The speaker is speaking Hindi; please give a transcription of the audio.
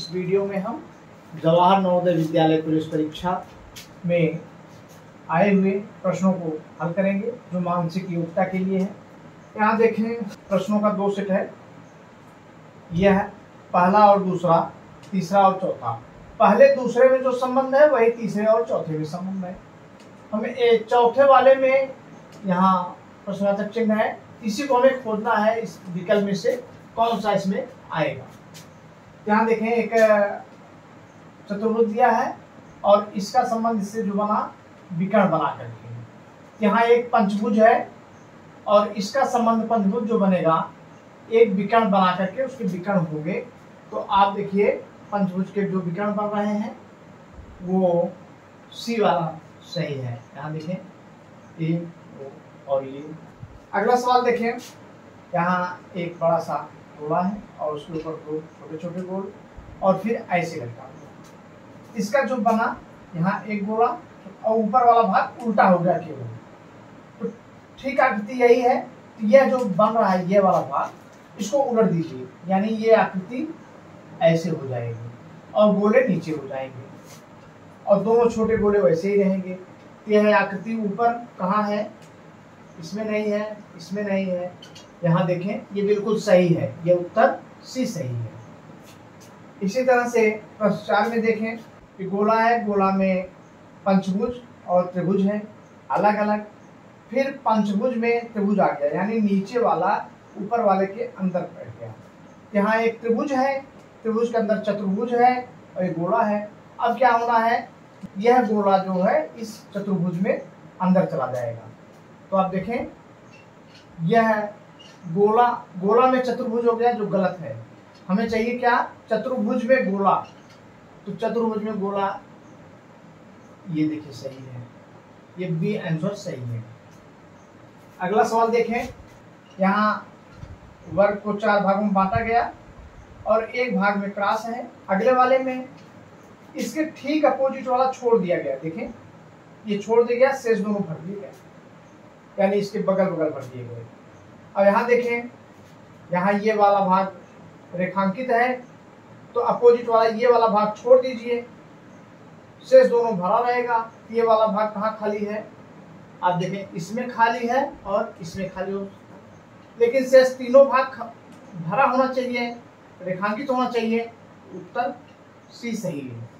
इस वीडियो में हम जवाहर नवोदय विद्यालय पुलिस परीक्षा में आए हुए प्रश्नों को हल करेंगे जो मानसिक योग्यता के लिए है। यहाँ देखें, प्रश्नों का 2 सेट है। यह है पहला और दूसरा, तीसरा और चौथा। पहले दूसरे में जो संबंध है वही तीसरे और चौथे में संबंध है। हमें चौथे वाले में यहाँ प्रश्नार्थक चिन्ह है, इसी को हमें खोजना है इस विकल्प में से कौन सा इसमें आएगा। यहाँ देखें, एक चतुर्भुज दिया है और इसका संबंध इससे जो बना विकर्ण बना करके। यहाँ एक पंचभुज है और इसका संबंध पंचभुज जो बनेगा एक विकर्ण बना करके उसके विकर्ण होंगे। तो आप देखिए, पंचभुज के जो विकर्ण बन रहे हैं वो सी वाला सही है। यहाँ देखें, ये और ये। अगला सवाल देखें, यहाँ एक बड़ा सा गोला है और उसके ऊपर 2 छोटे छोटे गोल और फिर ऐसे लटका। इसका जो बना यहाँ एक गोला और ऊपर वाला भाग उल्टा हो गया केवल। तो ठीक आकृति यही है। तो यह जो बन रहा है ये वाला भाग, इसको उलट दीजिए, यानी ये आकृति ऐसे हो जाएगी और गोले नीचे हो जाएंगे और दोनों छोटे गोले वैसे ही रहेंगे। यह आकृति ऊपर कहाँ है? इसमें नहीं है, इसमें नहीं है। यहाँ देखें, ये बिल्कुल सही है, ये उत्तर सी सही है। इसी तरह से प्रश्न 4 में देखें कि गोला है, गोला में पंचभुज और त्रिभुज है अलग अलग। फिर पंचभुज में त्रिभुज आ गया, यानी नीचे वाला ऊपर वाले के अंदर बैठ गया। यहाँ एक त्रिभुज है, त्रिभुज के अंदर चतुर्भुज है और एक गोला है। अब क्या होना है, यह गोला जो है इस चतुर्भुज में अंदर चला जाएगा। तो आप देखें, यह गोला में चतुर्भुज हो गया जो गलत है। हमें चाहिए क्या? चतुर्भुज में गोला। तो चतुर्भुज में गोला ये देखिए सही है, ये बी आंसर सही है। अगला सवाल देखें, यहाँ वर्ग को 4 भागों में बांटा गया और एक भाग में क्रॉस है। अगले वाले में इसके ठीक अपोजिट वाला छोड़ दिया गया। देखें, ये छोड़ दिया गया, शेष दोनों भर दिए गए, यानी इसके बगल बगल भर दिए गए। अब यहाँ देखें, यहाँ ये वाला भाग रेखांकित है तो अपोजिट वाला ये वाला भाग छोड़ दीजिए, शेष दोनों भरा रहेगा। ये वाला भाग कहाँ खाली है? आप देखें, इसमें खाली है और इसमें खाली हो, लेकिन शेष तीनों भाग भरा होना चाहिए, रेखांकित होना चाहिए। उत्तर सी सही है।